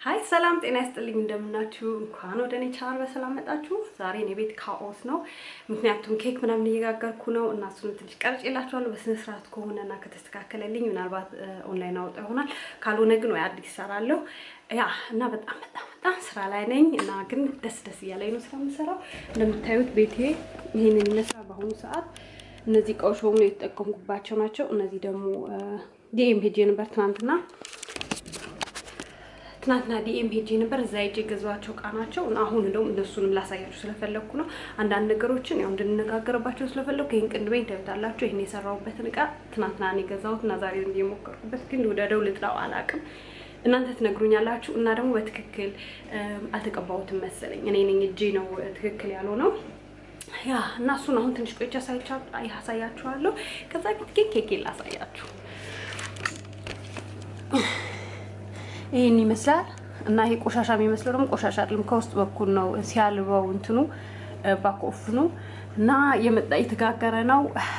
ሃይ ሰላም ጤና ይስጥልኝ እንደምናችሁ እንኳን ወደ እኔ ቻናል በሰላም መጣችሁ። ዛሬ እኔ ቤት ካኦስ ነው ምክንያቱም ኬክ ምናምን እየጋገርኩ ነው እና እሱን ትንሽ ቀርጬላችኋለሁ በስነ ስርዓት ከሆነና ከተስተካከለልኝ ምናልባት ኦንላይን አውጣ ይሆናል ካልሆነ ግን ወይ አዲስ ሰራለሁ ያ እና በጣም ስራ ላይ ነኝ እና ግን ደስ እያለኝ ነው ስራ የምሰራው እንደምታዩት ቤቴ ይሄንን ይመስላል በአሁኑ ሰዓት እነዚህ እቃዎች በሙሉ የተጠቀምኩባቸው ናቸው እነዚህ ደግሞ ዲኤም ሄጄ ነበር ትናንትና ዲኤም ሄጄ ነበር እዛ ሄጄ ገዛዋቸው ቃናቸው እና አሁን እንደውም እነሱንም ላሳያችሁ ስለፈለኩ ነው አንዳንድ ነገሮችን ያው እንድንነጋገርባቸው ስለፈለኩ ይሄን ቅንድቤን ታዩታላችሁ ይሄን የሰራውበትን እቃ ትናንትና ነው የገዛሁት እና ዛሬ እንደሞከርኩበት ግን ወደ ደውልጥላው አላቅም እናንተ ትነግሩኛላችሁ እና ደግሞ በትክክል አልተቀባውትም መሰለኝ እኔ ነኝ እጄ ነው ትክክል ያለው ነው ያ እና እሱን አሁን ትንሽ ቆይቼ አሳያችኋለሁ ከዛ ኬክ ላሳያችሁ ይሄን ይመስላል እና ይሄ ቆሻሻ የሚመስለው ደግሞ ቆሻሻ አይደለም ከውስጥ በኩል ነው ሲያልበው እንትኑ ባኮፍኑ እና የመጣ የተጋገረ ነው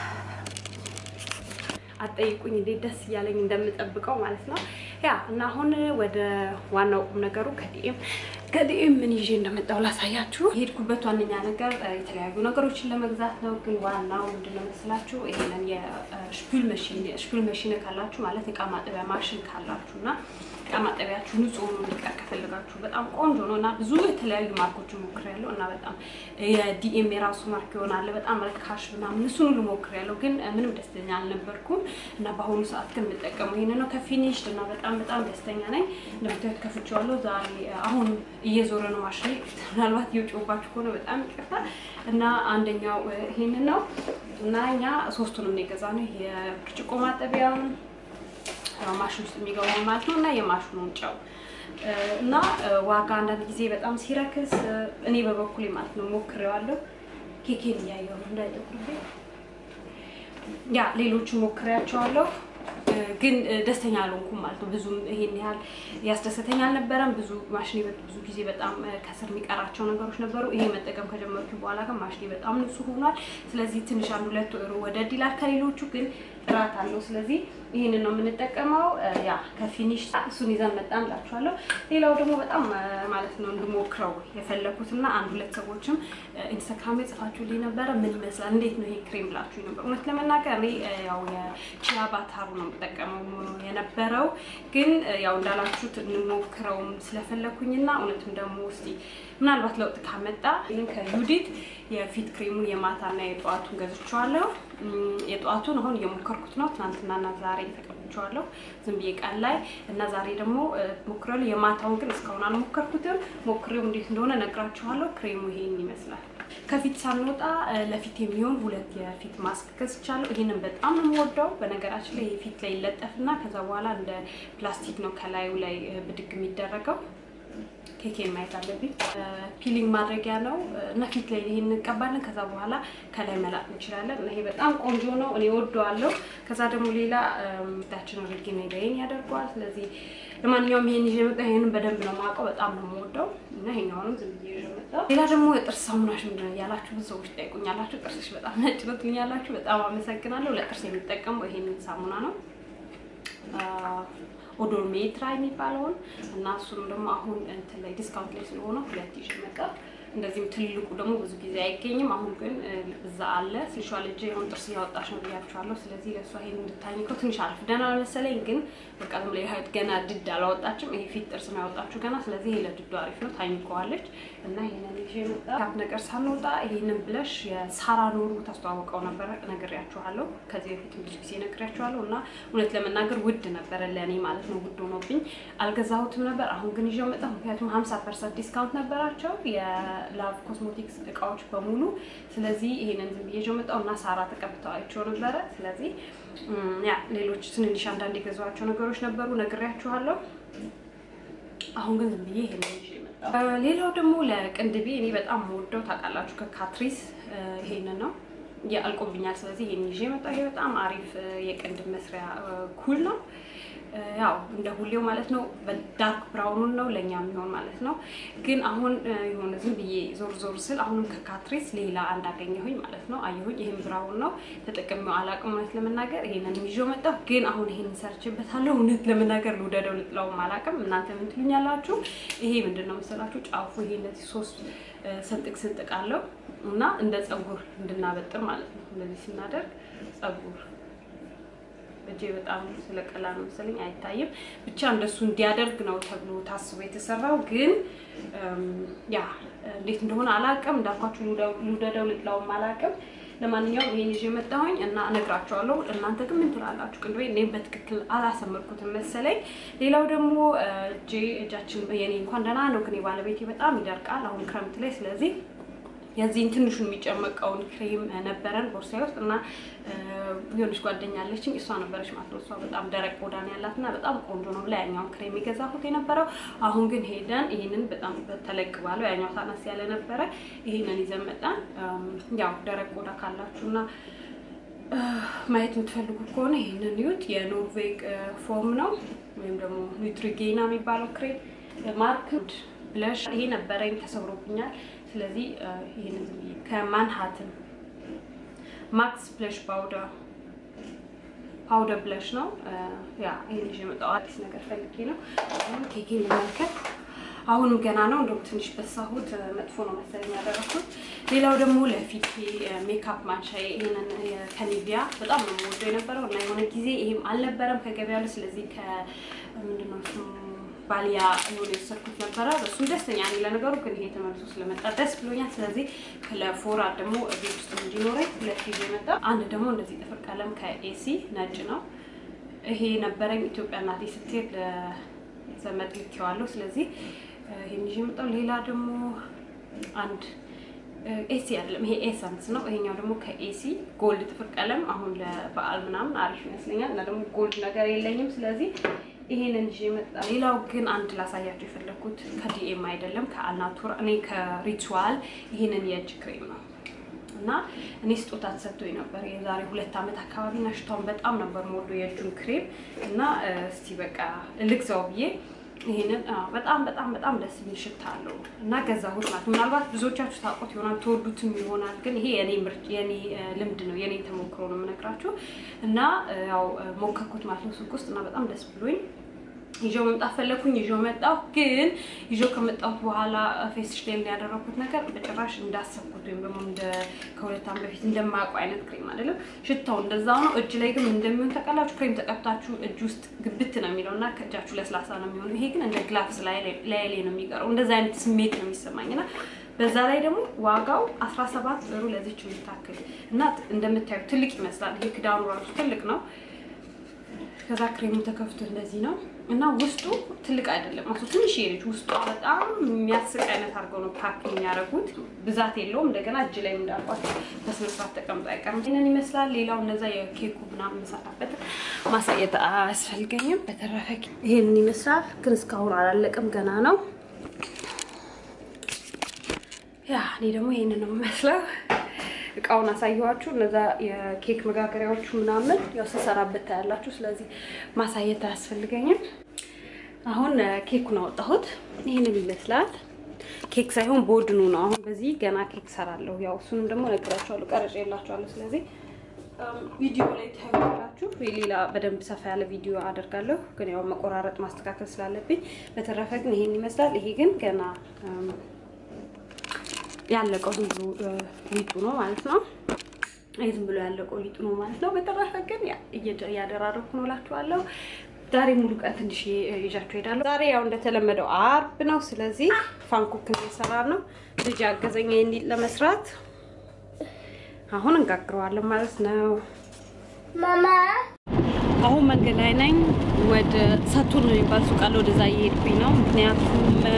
አጠይቁኝ እንዴ ደስ ያለኝ እንደምጠብቀው ማለት ነው ያ እና አሁን ወደ ዋናው ቁም ነገሩ ከዲኤም ምን ይዤ እንደመጣው ላሳያችሁ ሄድኩበት ዋንኛ ነገር የተለያዩ ነገሮችን ለመግዛት ነው ግን ዋናው ምንድነው መስላችሁ ይሄንን የሽፑል መሽን ካላችሁ ማለት እቃ ማጠቢያ ማሽን ካላችሁና እቃ ማጠቢያችሁ ንጹህ ነው እንዲቀር ከፈለጋችሁ በጣም ቆንጆ ነውና ብዙ የተለያዩ ማርኮችን ሞክሬያለሁ እና በጣም የዲኤም የራሱ ማርክ ይሆናል በጣም ረካሽ ምናምን እሱን ሁሉ ሞክሬያለሁ ግን ምንም ደስተኛ አልነበርኩም እና በአሁኑ ሰዓት ግን የምጠቀመው ይሄንን ነው ከፊኒሽድ እና በጣም ደስተኛ ነኝ እንደምታዩት ከፍቼዋለሁ ዛሬ አሁን እየዞረ ነው ማሽኔ ምናልባት እየጮህባችሁ ከሆነ በጣም ይቅርታ እና አንደኛው ይሄንን ነው እና እኛ ሶስቱንም ነው የገዛነው የብርጭቆ ማጠቢያውን ማሽን ውስጥ የሚገባው ማለት ነው እና የማሽኑን ጫው እና ዋጋ አንዳንድ ጊዜ በጣም ሲረክስ እኔ በበኩሌ ማለት ነው ሞክሬዋለሁ ኬኬን ያያየው እንዳይጠቁብኝ ያ ሌሎቹ ሞክሬያቸዋለሁ ግን ደስተኛ አልሆንኩም ማለት ነው ብዙ ይሄን ያህል ያስደስተኛ አልነበረም ብዙ ማሽኔ ብዙ ጊዜ በጣም ከስር የሚቀራቸው ነገሮች ነበሩ ይሄ መጠቀም ከጀመርኩ በኋላ ግን ማሽኔ በጣም ንጹህ ሆኗል ስለዚህ ትንሽ አንድ ሁለት ወር ወደ ዲላር ከሌሎቹ ግን ጥራት አለው ስለዚህ ይሄንን ነው የምንጠቀመው ያ ከፊኒሽ እሱን ይዘን መጣን ላችኋለሁ ሌላው ደግሞ በጣም ማለት ነው እንድሞክረው የፈለኩትና አንድ ሁለት ሰዎችም ኢንስታግራም ላይ ጽፋችሁልኝ ነበር ምን ይመስላል እንዴት ነው ይሄ ክሬም ብላችሁ ነበር እውነት ለመናገር እኔ ያው የቺያ ባታሩ ነው የምጠቀመው የነበረው ግን ያው እንዳላችሁት እንሞክረው ስለፈለኩኝና እውነትም ደግሞ እስቲ ምናልባት ለውጥ ካመጣ ይሄን ከዩዲት የፊት ክሬሙን የማታና የጧቱን ገዝቻለሁ የጧቱን አሁን የሞከርኩት ነው ትናንትናና ዛሬ ተቀብቻለሁ ዝም ብዬ ቃል ላይ እና ዛሬ ደግሞ ሞክሬው የማታውን ግን እስካሁን አልሞከርኩትም ሞክሬው እንዴት እንደሆነ ነግራችኋለሁ ክሬሙ ይሄን ይመስላል ከፊት ሳንወጣ ለፊት የሚሆን ሁለት የፊት ማስክ ገዝቻለሁ ይሄንን በጣም ነው የምወደው በነገራችን ላይ የፊት ላይ ይለጠፍና ከዛ በኋላ እንደ ፕላስቲክ ነው ከላዩ ላይ ብድግ የሚደረገው ኬክ ማይት አለብኝ ፒሊንግ ማድረጊያ ነው እና ፊት ላይ ይሄን እንቀባለን ከዛ በኋላ ከላይ መላጥ እንችላለን እና ይሄ በጣም ቆንጆ ነው እኔ ወደዋለሁ ከዛ ደግሞ ሌላ ዳችን ሪጊ ነገይን ያደርጋል ስለዚህ ለማንኛውም ይሄን ይዤ መጣ ይሄንን በደንብ ነው ማውቀው በጣም ነው የምወደው እና ይሄኛውን ዝም ብዬ ይዤ መጣ ሌላ ደግሞ የጥርስ ሳሙናሽ ምንድነው ያላችሁ ብዙ ሰዎች ጠይቁኛላችሁ ጥርስሽ በጣም ነጭ ነው ትሉኛላችሁ በጣም አመሰግናለሁ ለጥርስ የምጠቀመው ይሄንን ሳሙና ነው ኦዶር ሜትራ የሚባለውን እና እሱንም ደግሞ አሁን እንትን ላይ ዲስካውንት ላይ ስለሆነ ሁለት ይዤ መጣ እንደዚህም ትልቁ ደግሞ ብዙ ጊዜ አይገኝም አሁን ግን እዛ አለ ስፔሻሊቲ አሁን ጥርስ ያወጣሽ ነው ብያችኋለሁ ስለዚህ ለሷ ይሄን እንድታኝከው ትንሽ አልፍደና መሰለኝ ግን በቃም ላይ ሀይት ገና ድድ አላወጣችም ይሄ ፊት ጥርስ ነው ያወጣችሁ ገና ስለዚህ ይሄ ለድዱ አሪፍ ነው ታኝከዋለች እና ይሄንን ይዤ መጣ ካፕ ነገር ሳንወጣ ይሄንን ብለሽ የሳራ ኖሩ ታስተዋውቀው ነበር ነግሬያችኋለሁ ከዚህ በፊት ብዙ ጊዜ ነግሬያችኋለሁ እና እውነት ለመናገር ውድ ነበር ለኔ ማለት ነው ውድ ሆኖብኝ አልገዛሁትም ነበር አሁን ግን ይዤ መጣ ምክንያቱም 50% ዲስካውንት ነበራቸው ላቭ ኮስሞቲክስ እቃዎች በሙሉ ስለዚህ ይሄንን ዝም ብዬ ይዤ መጣውና ሳራ ተቀብታዋቸው ነበር ስለዚህ ያ ሌሎች ትንንሽ አንዳንድ የገዛዋቸው ነገሮች ነበሩ ነግሬያችኋለሁ አሁን ግን ዝም ብዬ ይሄንን ይዤ መጣው ሌላው ደግሞ ለቅንድቤ እኔ በጣም ወደው ታውቃላችሁ ከካትሪስ ይሄንን ነው ያልቆብኛል ስለዚህ ይሄን ይዤ መጣው ይሄ በጣም አሪፍ የቅንድብ መስሪያ ኩል ነው ያው እንደ ሁሌው ማለት ነው በዳርክ ብራውን ነው ለኛም ይሆን ማለት ነው ግን አሁን የሆነ ዝም ብዬ ዞር ስል አሁንም ከካትሪስ ሌላ አንድ አገኘሁኝ ማለት ነው አየሁኝ ይሄን ብራውን ነው ተጠቅሜው አላቅም ማለት ለመናገር ይሄንን ይዤው መጣሁ ግን አሁን ይሄንን ሰርችበታለሁ እውነት ለመናገር ልውደደው ልጥላው አላቅም እናንተ ምን ትሉኛላችሁ ይሄ ምንድነው መሰላችሁ ጫፉ ይሄ እንደዚህ ሶስት ስንጥቅ አለው እና እንደ ጸጉር እንድናበጥር ማለት ነው እንደዚህ ስናደርግ ጸጉር እጄ በጣም ስለቀላ ነው መሰለኝ አይታይም ብቻ እንደሱ እንዲያደርግ ነው ተብሎ ታስቦ የተሰራው ግን ያ እንዴት እንደሆነ አላቅም እንዳልኳችሁ ልውደደው ልጥላው አላቅም ለማንኛውም ይሄን ይዤ መጣሁኝ እና እነግራችኋለሁ እናንተ ግን ምን ትላላችሁ ቅንዶ እኔ በትክክል አላሰመርኩትም መሰለኝ ሌላው ደግሞ እጃችን የኔ እንኳን ደህና ነው ግን ባለቤቴ በጣም ይደርቃል አሁን ክረምት ላይ ስለዚህ የዚህን ትንሹን የሚጨመቀውን ክሬም ነበረን ቦርሳዬ ውስጥ እና የሆነች ጓደኛ አለችኝ እሷ ነበረች ማለት ነው እሷ በጣም ደረቅ ቆዳ ነው ያላትና በጣም ቆንጆ ነው ብላ ያኛው ክሬም ይገዛሁት የነበረው አሁን ግን ሄደን ይሄንን በጣም ተለቅ ባለው ያኛው ታናስ ያለ ነበረ ይሄንን ይዘን መጣን ያው ደረቅ ቆዳ ካላችሁና ማየት የምትፈልጉ ከሆነ ይሄንን ይዩት የኖርዌግ ፎም ነው ወይም ደግሞ ኒውትሪጌና የሚባለው ክሬም ማርክ ብለሽ ይሄ ነበረኝ ተሰብሮብኛል ስለዚህ ይሄንን ከማንሃተን ማክስ ብለሽ ፓውደር ብለሽ ነው ያ ይሄን ይዤ መጣሁ አዲስ ነገር ፈልጌ ነው አሁን ኬኬን ልመልከት አሁንም ገና ነው እንደው ትንሽ በሳሁት መጥፎ ነው መሰለኝ ያደረኩት ሌላው ደግሞ ለፊቴ ሜካፕ ማንሻዬ ይሄንን ከኒቪያ በጣም ነው የምወደው የነበረው እና የሆነ ጊዜ ይሄም አልነበረም ከገበያው ስለዚህ ምንድነው ባሊያ የሆነ የሰርኩት ነበር እሱም ደስተኛ ነኝ ለነገሩ ግን ይሄ ተመልሶ ስለመጣ ደስ ብሎኛል ስለዚህ ለፎራ ደግሞ ቤት ውስጥ እንዲኖረኝ ሁለት ጊዜ መጣ አንድ ደግሞ እንደዚህ ጥፍር ቀለም ከኤሲ ነጭ ነው ይሄ ነበረኝ ኢትዮጵያ እናቴ ስትሄድ ለዘመድ ልኬዋለሁ ስለዚህ ይሄን ይዤ መጣሁ ሌላ ደግሞ አንድ ኤሲ አይደለም ይሄ ኤሰንስ ነው ይሄኛው ደግሞ ከኤሲ ጎልድ ጥፍር ቀለም አሁን ለበዓል ምናምን አሪፍ ይመስለኛል እና ደግሞ ጎልድ ነገር የለኝም ስለዚህ ይሄንን ይዤ መጣ ሌላው ግን አንድ ላሳያችሁ የፈለኩት ከዲኤም አይደለም ከአልናቱራ እኔ ከሪቹዋል ይሄንን የእጅ ክሬም ነው እና እኔ ስጦታ ተሰጥቶኝ ነበር የዛሬ 2 አመት አካባቢ ናሽታውን በጣም ነበር ሞዶ የእጁን ክሬም እና እስቲ በቃ ልግዛው ብዬ ይሄንን በጣም ደስ የሚል ሽታ አለው እና ገዛሁት ማለት ምናልባት ብዙዎቻችሁ ታውቁት ይሆናል ተወዱትም ይሆናል ግን ይሄ የኔ ልምድ ነው የኔ ተሞክሮ ነው የምነግራችሁ እና ያው ሞከኩት ማለት ነው ሱቅ ውስጥ እና በጣም ደስ ብሎኝ ይዤው መምጣት ፈለኩኝ ይዤው መጣሁ ግን ይዤው ከመጣሁት በኋላ ፌስ ሽሌል ያደረኩት ነገር በጭራሽ እንዳሰብኩት ወይም ደግሞ እንደ ከሁለት ዓመት በፊት እንደማያውቀው አይነት ክሬም አይደለም ሽታው እንደዛው ነው እጅ ላይ ግን እንደሚሆን ተቀላችሁ ክሬም ተቀብታችሁ እጅ ውስጥ ግብት ነው የሚለውና ከእጃችሁ ለስላሳ ነው የሚሆነው ይሄ ግን እንደ ግላፍስ ላይ ነው የሚቀረው እንደዛ አይነት ስሜት ነው የሚሰማኝና በዛ ላይ ደግሞ ዋጋው 17 ብር ለዚች የምታክል እና እንደምታዩት ትልቅ ይመስላል ይሄ ክዳኑ ራሱ ትልቅ ነው ከዛ ክሬሙ ተከፍቶ እንደዚህ ነው እና ውስጡ ትልቅ አይደለም አሱ ትንሽ ይልጅ ውስጡ በጣም የሚያስቅ አይነት አድርገው ነው ፓክ የሚያደርጉት ብዛት የለውም እንደገና እጅ ላይ እንዳልኳት በስነስርዓት ተቀምጦ አይቀርም ይሄንን ይመስላል ሌላው እነዛ የኬኩ ምናምን መሳካበት ማሳየት አያስፈልገኝም በተረፈ ይሄንን ይመስላል ግን እስካሁን አላለቀም ገና ነው ያ እኔ ደግሞ ይሄንን ነው መስለው እቃውን አሳየዋችሁ እነዛ የኬክ መጋገሪያዎቹ ምናምን ያው ሰሰራበት ታያላችሁ ስለዚህ ማሳየት አያስፈልገኝም አሁን ኬኩን አወጣሁት ይሄንን ይመስላል ኬክ ሳይሆን ቦድኑ ነው አሁን በዚህ ገና ኬክ ሰራለሁ ያው እሱንም ደግሞ ነግራችኋለሁ ቀርጬላችኋለሁ ስለዚህ ቪዲዮ ላይ ታዩታላችሁ ሌላ በደንብ ሰፋ ያለ ቪዲዮ አደርጋለሁ ግን ያው መቆራረጥ ማስተካከል ስላለብኝ በተረፈ ግን ይሄን ይመስላል ይሄ ግን ገና ያለቀው ዝም ብሎ ሊጡ ነው ማለት ነው ዝም ብሎ ያለቀው ሊጡ ነው ማለት ነው በተረፈ ግን ያደራረኩ ነው ላችኋለሁ ዛሬ ሙሉ ቀን ትንሽ ይዣችሁ ሄዳለሁ ዛሬ ያው እንደተለመደው አርብ ነው ስለዚህ ፋንኩክ እየሰራን ነው ልጅ አገዘኝ እንዲል ለመስራት አሁን እንጋግረዋለን ማለት ነው ማማ አሁን መንገድ ላይ ነኝ ወደ ሳቱን ነው የሚባል ሱቅ አለ ወደዛ እየሄድኩኝ ነው ምክንያቱም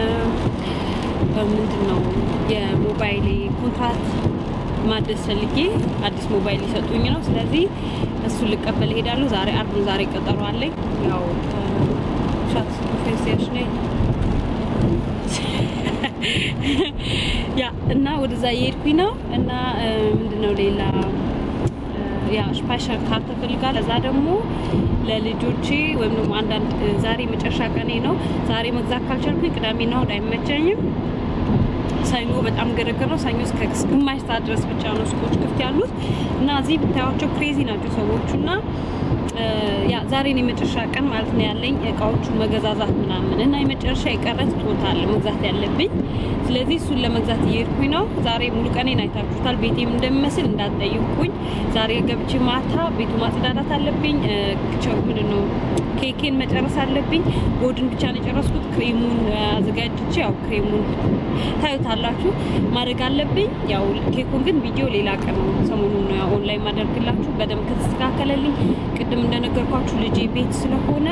ምንድነው የሞባይል ኮንትራክት ማደስ ፈልጌ አዲስ ሞባይል ይሰጡኝ ነው ስለዚህ እሱ ልቀበል ሄዳለሁ ዛሬ አርብ ዛሬ ቀጠሮ አለኝ ያው ሻት ፕሮፌሰር ነኝ ያ እና ወደዛ እየሄድኩኝ ነው እና ምንድነው ሌላ ያ ስፔሻል ካርት ፈልጋለሁ እዛ ደግሞ ለልጆቼ ወይም ደግሞ አንዳንድ ዛሬ መጨረሻ ቀኔ ነው ዛሬ መግዛት ካልቻልኩኝ ቅዳሜና እሁድ አይመቸኝም ሰኞ በጣም ገረገር ነው ሰኞ እስከ ግማሽ ሰዓት ድረስ ብቻ ነው ሱቆች ክፍት ያሉት እና እዚህ ብታያቸው ክሬዚ ናቸው ሰዎቹና ያ ዛሬ ነው መጨረሻ ቀን ማለት ነው ያለኝ እቃዎቹ መገዛዛት ምናምን እና የመጨረሻ የቀረት ቶታል መግዛት ያለብኝ ስለዚህ እሱን ለመግዛት እየሄድኩኝ ነው ዛሬ ሙሉ ቀኔን አይታችሁታል ቤቴም እንደሚመስል እንዳትጠይቁኝ ዛሬ ገብቼ ማታ ቤቱ ማጽዳዳት አለብኝ ምንድነው ኬኬን መጨረስ አለብኝ ጎድን ብቻ ነው የጨረስኩት ክሬሙን አዘጋጅቼ ያው ክሬሙን ታዩታላችሁ ማድረግ አለብኝ ያው ኬኩን ግን ቪዲዮ ሌላ ቀን ነው ሰሞኑን ነው ኦንላይን ማድረግላችሁ በደንብ ከተስተካከለልኝ ቅድም እንደነገርኳችሁ ልጄ ቤት ስለሆነ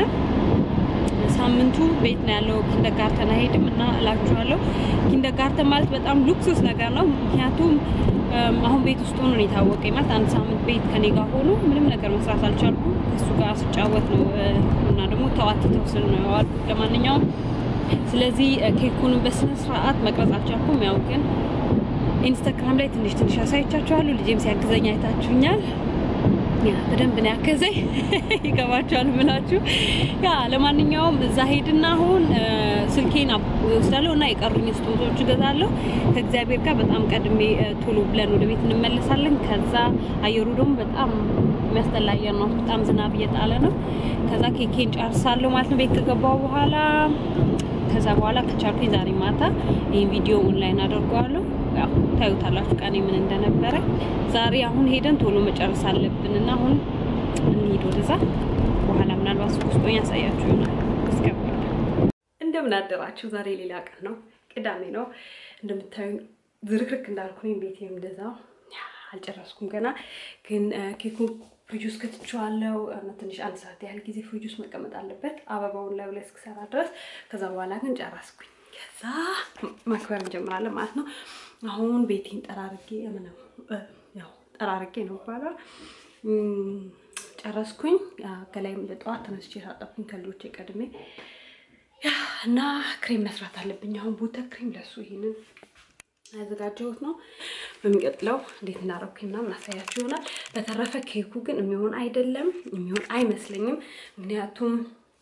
ሳምንቱ ቤት ነው ያለው ኪንደርጋርተን አይሄድም እና እላችኋለሁ ኪንደርጋርተን ማለት በጣም ሉክሱስ ነገር ነው ምክንያቱም አሁን ቤት ውስጥ ሆኖ ነው የታወቀኝ ማለት አንድ ሳምንት ቤት ከኔ ጋር ሆኖ ምንም ነገር መስራት አልቻልኩም እሱ ጋር ስጫወት ነው እና ደግሞ ተዋትተው ስል ነው ያልኩት ለማንኛውም ስለዚህ ኬኩን በስነ ስርዓት መቅረጽ አልቻልኩም ያው ግን ኢንስታግራም ላይ ትንሽ አሳይቻችኋለሁ ልጄም ሲያግዘኝ አይታችሁኛል ያ በደንብ ነው ያከዘኝ ይገባችኋል ብላችሁ ያ ለማንኛውም እዛ ሄድና አሁን ስልኬን ወስዳለሁና የቀሩኝ ስጦታዎች ገዛለሁ ከእግዚአብሔር ጋር በጣም ቀድሜ ቶሎ ብለን ወደ ቤት እንመለሳለን ከዛ አየሩ ደግሞ በጣም የሚያስጠላ አየር ነው በጣም ዝናብ እየጣለ ነው ከዛ ኬኬን ጨርሳለሁ ማለት ነው ቤት ከገባው በኋላ ከዛ በኋላ ከቻልኩኝ ዛሬ ማታ ይሄን ቪዲዮ ኦንላይን አደርጋለሁ ያው ታዩታላችሁ ቀኔ ምን እንደነበረ ዛሬ አሁን ሄደን ቶሎ መጨረስ አለብንና አሁን እንሂድ ወደዛ በኋላ ምናልባት ሱቅ ያሳያችሁ ይሆናል እስከባ እንደምን አደራችሁ ዛሬ ሌላ ቀን ነው ቅዳሜ ነው እንደምታዩ ዝርክርክ እንዳልኩኝ ቤቴም እንደዛው አልጨረስኩም ገና ግን ኬኩ ፍሪጅ ውስጥ ከተቻለው ትንሽ አንድ ሰዓት ያህል ጊዜ ፍሪጅ ውስጥ መቀመጥ አለበት አበባውን ላይ ለስክ ሰራ ድረስ ከዛ በኋላ ግን ጨረስኩኝ ከዛ ማክበር እንጀምራለን ማለት ነው አሁን ቤቴን ጠራርጌ ያው ጠራርጌ ነው ባላ ጨረስኩኝ ከላይም በጠዋት ተነስቼ ታጠብኩኝ ከልጆቼ ቀድሜ እና ክሬም መስራት አለብኝ አሁን ቡተ ክሬም ለሱ ይሄንን አዘጋጀሁት ነው በሚቀጥለው እንዴት እናረኩኝ ምናምን አሳያችሁ ይሆናል በተረፈ ኬኩ ግን የሚሆን አይደለም የሚሆን አይመስለኝም ምክንያቱም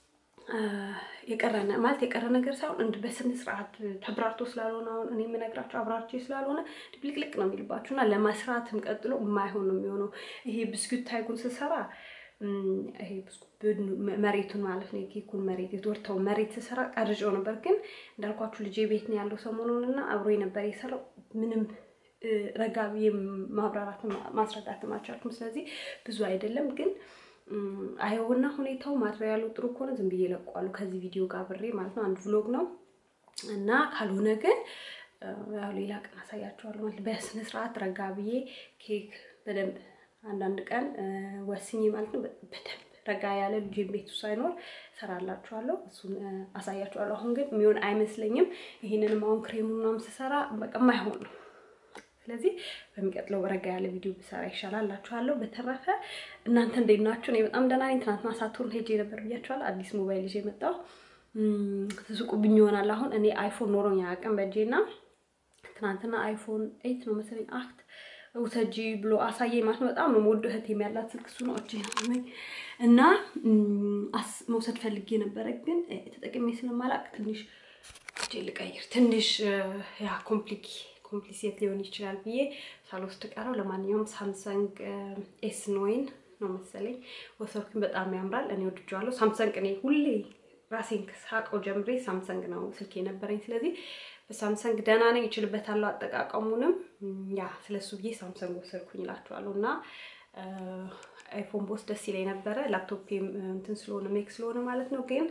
የቀረነ ማለት የቀረ ነገር ሳይሆን እንደ በስነ ስርዓት ተብራርቶ ስላልሆነ አሁን እኔ የምነግራችሁ አብራርቼ ስላልሆነ ድብልቅልቅ ነው የሚልባችሁና ለመስራትም ቀጥሎ የማይሆን ነው የሚሆነው ይሄ ብስኩት ታይጉን ስሰራ ይሄ ብስኩት መሬቱን ማለት ነው የኬኩን መሬት የዶርታው መሬት ስሰራ ቀርጬው ነበር ግን እንዳልኳችሁ ልጄ ቤት ነው ያለው ሰሞኑንና አብሮኝ ነበር የሰራው ምንም ረጋቢ ማብራራት ማስረዳት ማቻልኩም ስለዚህ ብዙ አይደለም ግን አይሆንና ሁኔታው ማትሪያሉ ጥሩ ከሆነ ዝም ብዬ ለቋለሁ ከዚህ ቪዲዮ ጋር ብሬ ማለት ነው አንድ ቭሎግ ነው እና ካልሆነ ግን ያው ሌላ ቀን አሳያችኋለሁ ማለት በስነ ስርዓት ረጋቢዬ ኬክ በደንብ አንዳንድ ቀን ወስኜ ማለት ነው በደንብ ረጋ ያለ ልጅ ቤቱ ሳይኖር ሰራላችኋለሁ እሱን አሳያችኋለሁ አሁን ግን የሚሆን አይመስለኝም ይሄንንም አሁን ክሬሙን ሰራ በቃ ማይሆን ነው ስለዚህ በሚቀጥለው ረጋ ያለ ቪዲዮ ብሰራ ይሻላልላችኋለሁ በተረፈ እናንተ እንደናችሁ ነው በጣም ደህና ነኝ ትናንትና ሳቱርን ሄጄ ነበር ብያችኋለሁ አዲስ ሞባይል ይዤ መጣሁ ተሱቁብኝ ይሆናል አሁን እኔ አይፎን ኖሮኝ አያውቅም በእጄና ትናንትና አይፎን 8 ነው መሰለኝ አክት ወሰጂ ብሎ አሳየኝ ማለት ነው በጣም ነው ወዶ እህት የሚያላት ስልክ እሱ ነው እጄ ነው እና መውሰድ ፈልጌ ነበር ግን ተጠቅሜ ስለማላቅ ትንሽ እጄ ልቀይር ትንሽ ያ ኮምፕሊኬት ሊሆን ይችላል ብዬ ሳልወስድ ቀረው ለማንኛውም ሳምሰንግ S9 ነው መሰለኝ ወሰድኩኝ በጣም ያምራል እኔ ወድጄዋለሁ ሳምሰንግ እኔ ሁሌ ራሴን ከሳቀው ጀምሬ ሳምሰንግ ነው ስልኬ ነበረኝ ስለዚህ በሳምሰንግ ደህና ነኝ ይችልበታል አጠቃቀሙንም ያ ስለሱ ብዬ ሳምሰንግ ወሰድኩኝላችኋለሁና አይፎን ቦስ ደስ ይለኝ ነበር ላፕቶፕም እንትን ስለሆነ ሜክ ስለሆነ ማለት ነው ግን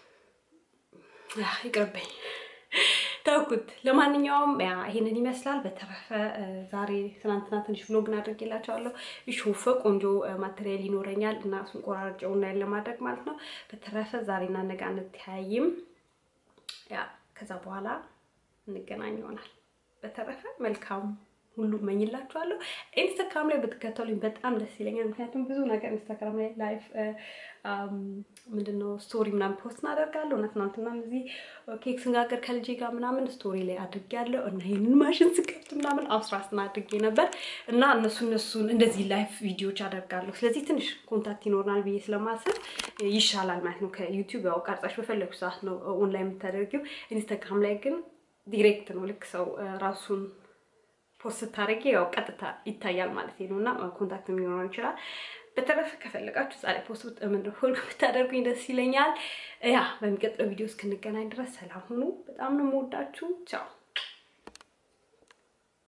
ይቅርብኝ ታውቁት ለማንኛውም ያ ይሄንን ይመስላል በተረፈ ዛሬ ትናንትና ትንሽ ቭሎግ አድርጌላችኋለሁ ይሾፈ ቆንጆ ማቴሪያል ይኖረኛል እና እሱን ቆራርጬው እና ለማድረግ ማለት ነው በተረፈ ዛሬና ነገ አንተያይም ያ ከዛ በኋላ እንገናኝ ይሆናል በተረፈ መልካም ሁሉ መኝላችኋለሁ ኢንስታግራም ላይ በተከታተሉኝ በጣም ደስ ይለኛል ምክንያቱም ብዙ ነገር ኢንስታግራም ላይ ላይፍ ምንድነው ስቶሪ ምናምን ፖስት አደርጋለሁ እናንተና እዚህ ኬክ ስንጋገር ከልጄ ጋር ምናምን ስቶሪ ላይ አድርጌያለሁ እና ይሄንን ማሽን ስከፍት ምናምን አውስራስና አድርጌ ነበር እና እነሱን እንደዚህ ላይፍ ቪዲዮዎች አደርጋለሁ ስለዚህ ትንሽ ኮንታክት ይኖርናል ብዬ ስለማስብ ይሻላል ማለት ነው ከዩቲዩብ ያው ቀርጻሽ በፈለኩ ሰዓት ነው ኦንላይን የምታደርጊው ኢንስታግራም ላይ ግን ዳይሬክት ነው ልክ ሰው ራሱን ፖስት ታረጊ ያው ቀጥታ ይታያል ማለት ነውና ኮንታክት የሚኖረው ይችላል በተረፈ ከፈለጋችሁ ዛሬ ፖስት ምንድነው ሁሉ ብታደርጉኝ ደስ ይለኛል ያ በሚቀጥለው ቪዲዮ እስክንገናኝ ድረስ ሰላም ሁኑ በጣም ነው የምወዳችሁ ቻው